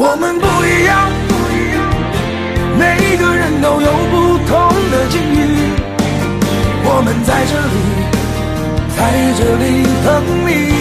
我们不一样，每个人都有不同的境遇。我们在这里等你。